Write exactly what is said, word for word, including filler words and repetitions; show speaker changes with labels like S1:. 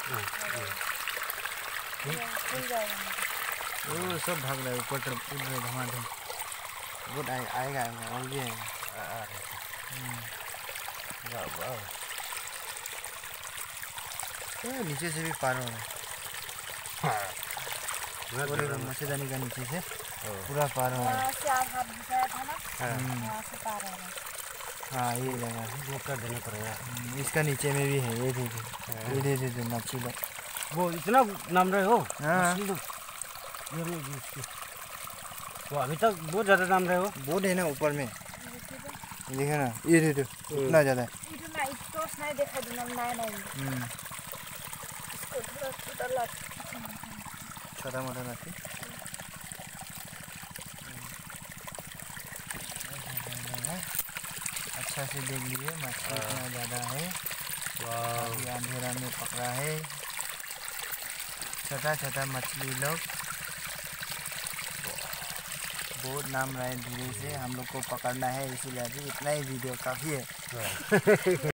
S1: वो सब भाग रहा है ऊपर तरफ उड़ रहे धमाधम। बहुत आए, आएगा आएगा और भी आएगा। तो नीचे से भी पार हो रहा है। वो देखो मच्छरदानी का नीचे से पूरा पार हो रहा है। हाँ ये लगा वो कर देना पड़ेगा। इसका नीचे में भी है, ये देखो ये दे दे मच्छी लोग
S2: वो इतना नाम रहे हो।
S1: हाँ
S2: वो अभी तक बहुत ज़्यादा नाम रहे हो।
S1: बहुत है ना ऊपर में, देखो ना ये दे दो इतना ज़्यादा है। छोटा मोटा नाती अच्छा से देख लीजिए मछली इतना ज़्यादा है। अभी अंधेरा में पकड़ा है छोटा छोटा मछली लोग। बहुत नाम रहा है धीरे से हम लोग को पकड़ना है, इसीलिए अभी इतना ही वीडियो काफ़ी है।